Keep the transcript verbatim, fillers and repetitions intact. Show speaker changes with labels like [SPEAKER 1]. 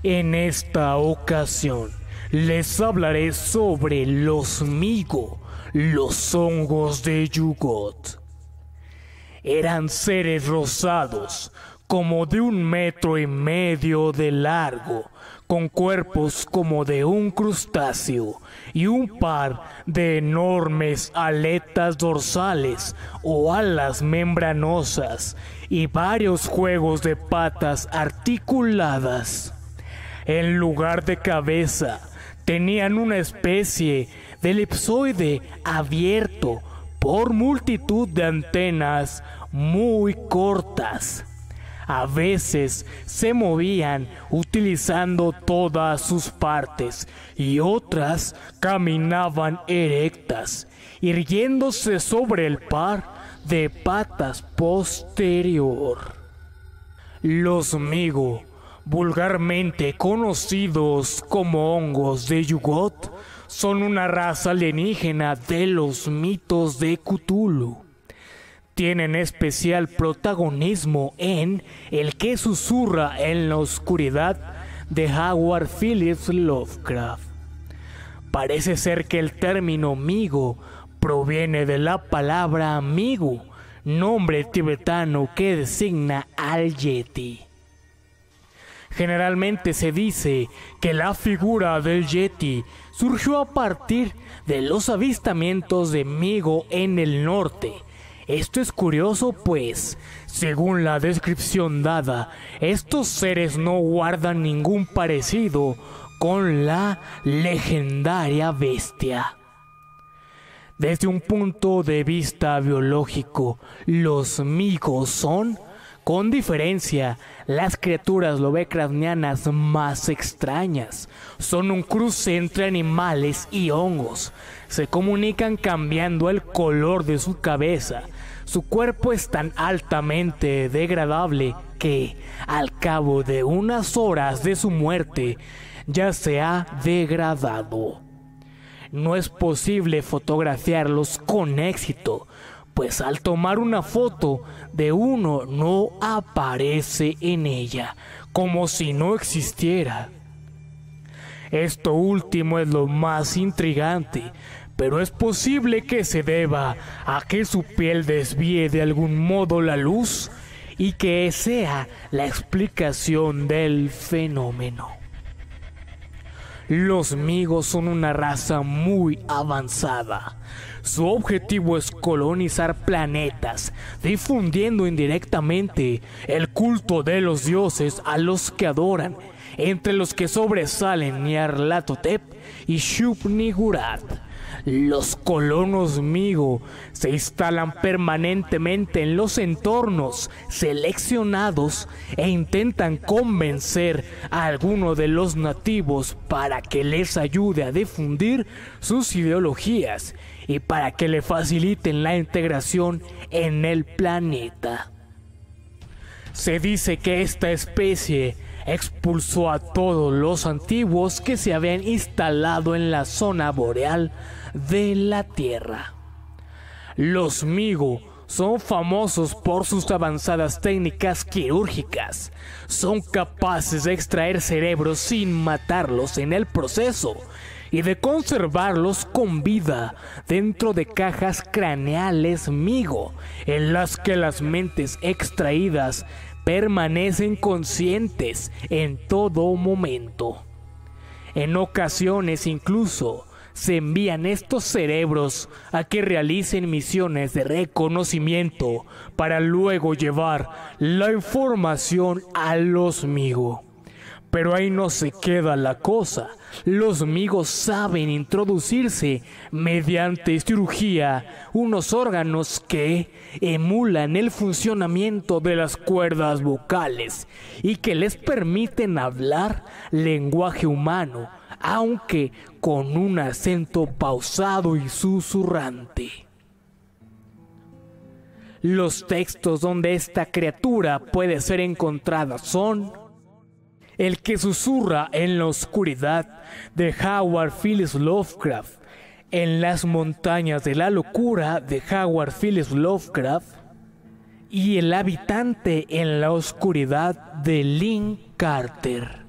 [SPEAKER 1] En esta ocasión les hablaré sobre los Migo, los hongos de Yugot. Eran seres rosados, como de un metro y medio de largo, con cuerpos como de un crustáceo y un par de enormes aletas dorsales o alas membranosas y varios juegos de patas articuladas. En lugar de cabeza, tenían una especie de elipsoide abierto por multitud de antenas muy cortas. A veces se movían utilizando todas sus partes y otras caminaban erectas, irguiéndose sobre el par de patas posterior. Los Migo, vulgarmente conocidos como hongos de Yugot, son una raza alienígena de los mitos de Cthulhu. Tienen especial protagonismo en El que susurra en la oscuridad de Howard Phillips Lovecraft. Parece ser que el término Migo proviene de la palabra Migu, nombre tibetano que designa al Yeti. Generalmente se dice que la figura del Yeti surgió a partir de los avistamientos de Migo en el norte. Esto es curioso, pues, según la descripción dada, estos seres no guardan ningún parecido con la legendaria bestia. Desde un punto de vista biológico, los Migo son, con diferencia, las criaturas lovecraftianas más extrañas. Son un cruce entre animales y hongos. Se comunican cambiando el color de su cabeza. Su cuerpo es tan altamente degradable que, al cabo de unas horas de su muerte, ya se ha degradado. No es posible fotografiarlos con éxito, pues al tomar una foto de uno no aparece en ella, como si no existiera. Esto último es lo más intrigante, pero es posible que se deba a que su piel desvíe de algún modo la luz y que sea la explicación del fenómeno. Los Migo son una raza muy avanzada. Su objetivo es colonizar planetas, difundiendo indirectamente el culto de los dioses a los que adoran, entre los que sobresalen Nyarlathotep y Shub-Niggurath. Los colonos Migo se instalan permanentemente en los entornos seleccionados e intentan convencer a alguno de los nativos para que les ayude a difundir sus ideologías y para que le faciliten la integración en el planeta. Se dice que esta especie expulsó a todos los antiguos que se habían instalado en la zona boreal de la Tierra. Los Migo son famosos por sus avanzadas técnicas quirúrgicas. Son capaces de extraer cerebros sin matarlos en el proceso y de conservarlos con vida dentro de cajas craneales Migo, en las que las mentes extraídas permanecen conscientes en todo momento. En ocasiones incluso se envían estos cerebros a que realicen misiones de reconocimiento para luego llevar la información a los Migo. Pero ahí no se queda la cosa. Los Migo saben introducirse mediante cirugía unos órganos que emulan el funcionamiento de las cuerdas vocales y que les permiten hablar lenguaje humano, aunque con un acento pausado y susurrante. Los textos donde esta criatura puede ser encontrada son El que susurra en la oscuridad de Howard Phillips Lovecraft, En las montañas de la locura de Howard Phillips Lovecraft y El habitante en la oscuridad de Lin Carter.